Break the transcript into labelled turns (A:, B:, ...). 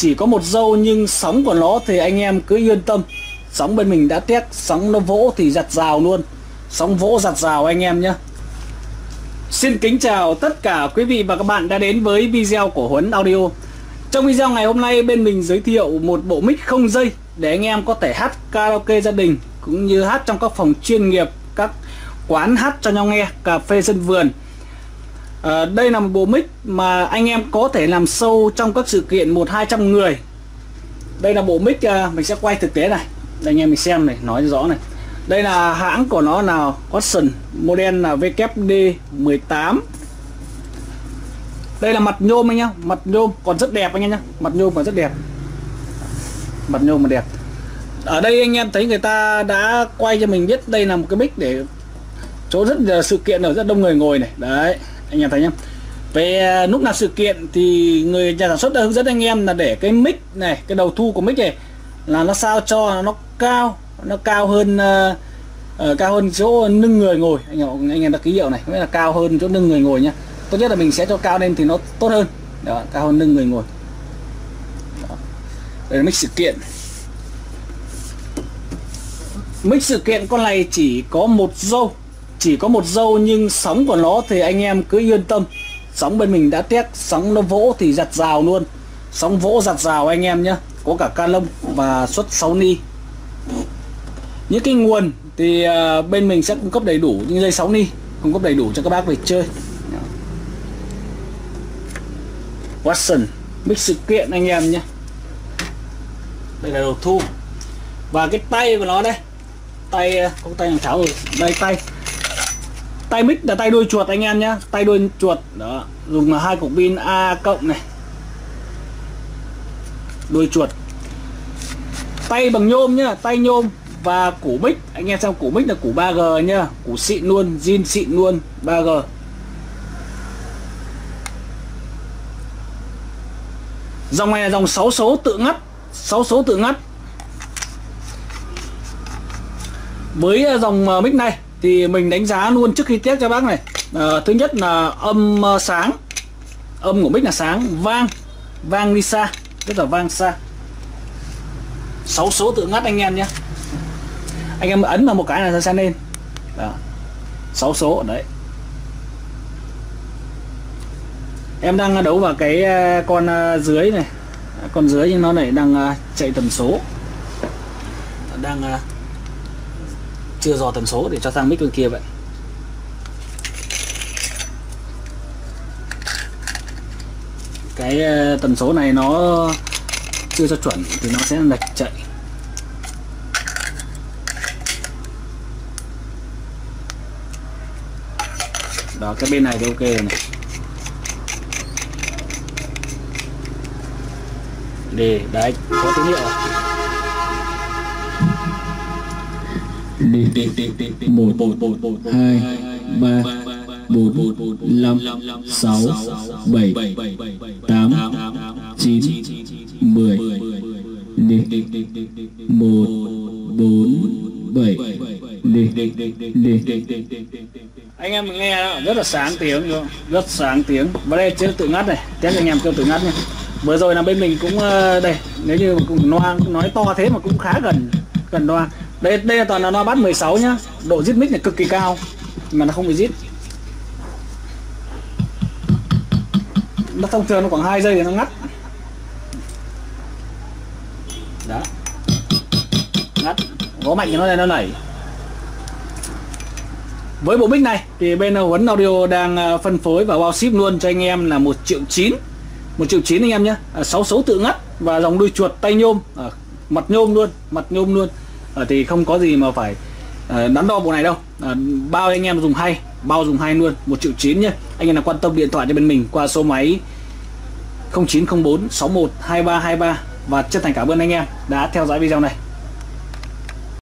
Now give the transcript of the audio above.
A: chỉ có một dâu nhưng sóng của nó thì anh em cứ yên tâm. Sóng bên mình đã test, sóng nó vỗ thì giặt rào luôn. Sóng vỗ giặt rào anh em nhé. Xin kính chào tất cả quý vị và các bạn đã đến với video của Huấn Audio. Trong video ngày hôm nay bên mình giới thiệu một bộ mic không dây để anh em có thể hát karaoke gia đình cũng như hát trong các phòng chuyên nghiệp, các quán hát cho nhau nghe, cà phê sân vườn. Đây là một bộ mic mà anh em có thể làm show trong các sự kiện 100-200 người. Đây là bộ mic mình sẽ quay thực tế này. Đây anh em mình xem này, nói rõ này. Đây là hãng của nó là Watson, model là WD18. Đây là mặt nhôm anh nhá, mặt nhôm còn rất đẹp anh em nhá, mặt nhôm còn rất đẹp. Mặt nhôm mà đẹp. Ở đây anh em thấy người ta đã quay cho mình biết đây là một cái mic để chỗ rất là sự kiện ở rất đông người ngồi này. Đấy, anh em thấy nhá. Về lúc nào sự kiện thì người nhà sản xuất đã hướng dẫn anh em là để cái mic này, cái đầu thu của mic này là nó sao cho nó cao hơn chỗ lưng người ngồi. Anh em đã ký hiệu này, nghĩa là cao hơn chỗ lưng người ngồi nhá. Tốt nhất là mình sẽ cho cao lên thì nó tốt hơn. Đó, cao hơn lưng người ngồi. Đó. Đây là mic sự kiện. Mic sự kiện con này chỉ có một dâu nhưng sóng của nó thì anh em cứ yên tâm. Sóng bên mình đã test, sóng nó vỗ thì giặt rào luôn. Sóng vỗ giặt rào anh em nhé. Có cả Canon và xuất 6 ni. Những cái nguồn thì bên mình sẽ cung cấp đầy đủ những dây 6 ni, cung cấp đầy đủ cho các bác về chơi. Watson mic sự kiện anh em nhé. Đây là đầu thu. Và cái tay của nó đây, tay có tay hàng tháo rồi. Đây tay mic là tay đuôi chuột anh em nhé, tay đuôi chuột đó, dùng là 2 cục pin A cộng này, đuôi chuột, tay bằng nhôm nhá, tay nhôm. Và củ mic anh em xem, củ mic là củ 3G nhá, củ xịn luôn, zin xịn luôn, 3G. Dòng này là dòng 6 số tự ngắt, 6 số tự ngắt. Với dòng mic này thì mình đánh giá luôn trước khi test cho bác này. Thứ nhất là âm sáng, âm của mic là sáng, vang đi xa, rất là vang xa. 6 số tự ngắt anh em nhé. Anh em ấn vào một cái là nó sẽ lên. Đó. 6 số ở đấy. Em đang đấu vào cái con dưới này. Con dưới nhưng nó này đang chạy tần số. Đang chưa dò tần số để cho sang mic bên kia vậy. Cái tần số này nó chưa cho chuẩn thì nó sẽ lệch chạy. Đó, cái bên này thì ok rồi này. Để đấy, có tín hiệu.
B: 1 2 3 4 5 6 7 8 9 10 1 4 7
A: Anh em mình nghe đó, rất là sáng tiếng luôn, rất sáng tiếng. Và đây chưa tự ngắt này, test anh em kêu tự ngắt nha. Vừa rồi là bên mình cũng đây, nếu như cũng nói to thế mà cũng khá gần loa. Đây là toàn là loa bass 16 nhá. Độ rít mic này cực kỳ cao mà nó không bị rít. Nó thông thường nó khoảng 2 giây thì nó ngắt. Đó. Ngắt, gõ mạnh thì nó lên nó nảy. Với bộ mic này thì bên Huấn Audio đang phân phối và bao ship luôn cho anh em là 1,9 triệu. 1,9 triệu anh em nhé. 6 số tự ngắt và dòng đuôi chuột tay nhôm, mặt nhôm luôn. Thì không có gì mà phải đắn đo bộ này đâu. Bao anh em dùng hay, bao dùng hay luôn, 1,9 triệu nhé. Anh em nào quan tâm điện thoại cho bên mình qua số máy 0904 61 2323. Và chân thành cảm ơn anh em đã theo dõi video này.